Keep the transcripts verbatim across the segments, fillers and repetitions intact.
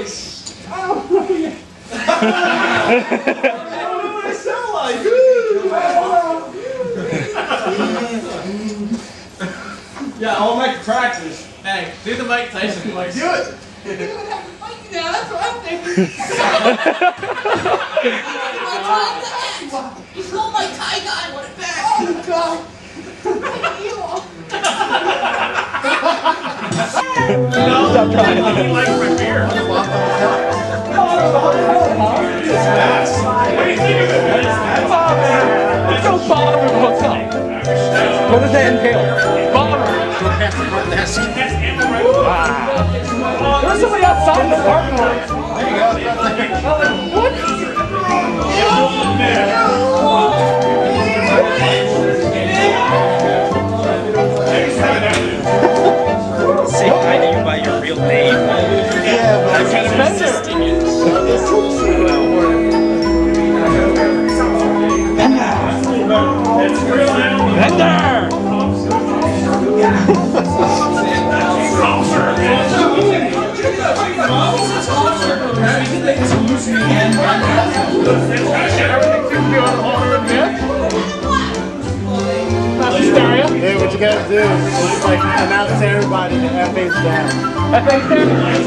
voice. I don't know yet. I don't know what I sound like. Yeah, I'll make the practice. Hey, do the Mike Tyson voice. Do it. Yeah, that's what I'm thinking. You stole my tie guy. I want it back. Oh God. Stop trying. I like my beer. What do you think of it, man? Oh, man. Let's go bother him. What's up? What does that entail? Bother him. Wow. There's somebody outside the parking lot. There you go. What? Say hi to you by your real name. Yeah, but I'm kind of resisting it. Fender! hey, what you gotta do is just like announce to everybody that F A's down. F A's down?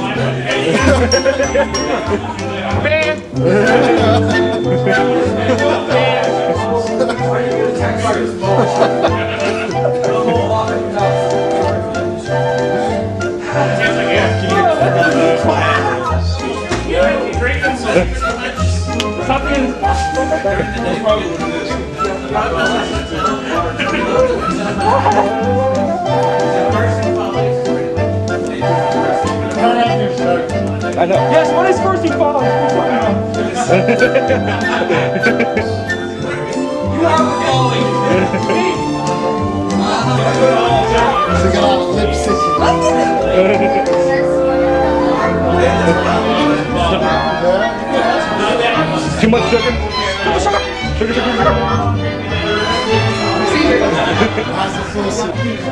Man! Something. I know. Yes, when is first he falls? You are falling. She got all the lipstick. Too much sugar? Sugar, sugar, sugar, sugar. How's the full suit?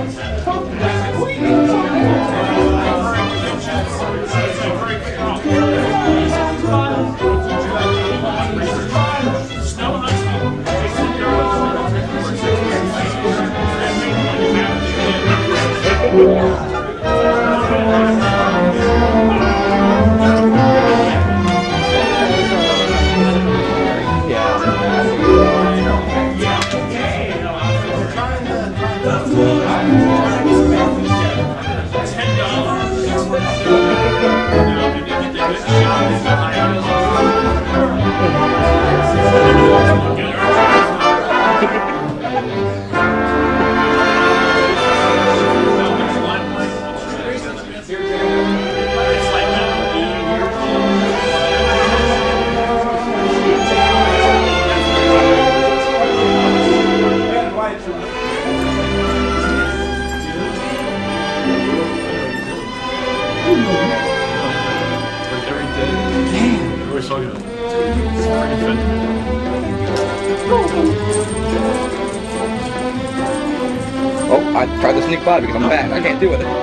Oh, I tried to sneak by because I'm fat. I can't deal with it.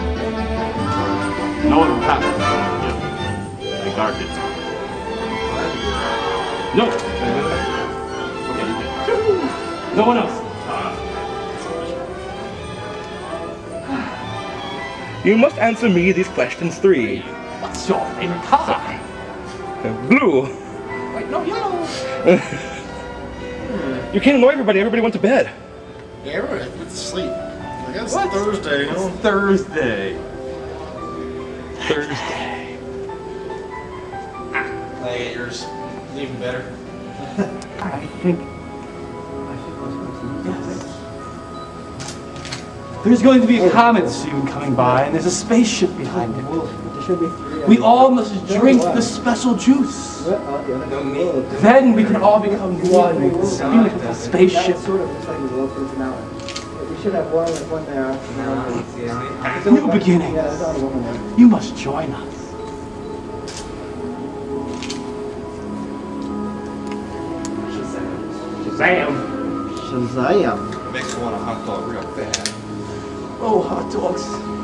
No one will pass. Yeah. They guard it. No. Okay, no one else. You must answer me these questions three. What's your favorite color? Blue. Wait, no, yellow. You can't annoy everybody. Everybody went to bed. Yeah, everybody went to sleep. I guess it's Thursday, you know? Thursday. Thursday. I get yours. It's even better. I think. There's going to be a comet soon coming by, and there's a spaceship behind it. We all must drink the special juice. Then we can all become one with this beautiful spaceship. We should have one, one there. New beginnings. You must join us. Shazam! Shazam. Makes me want a hot dog real bad. Oh, hot dogs.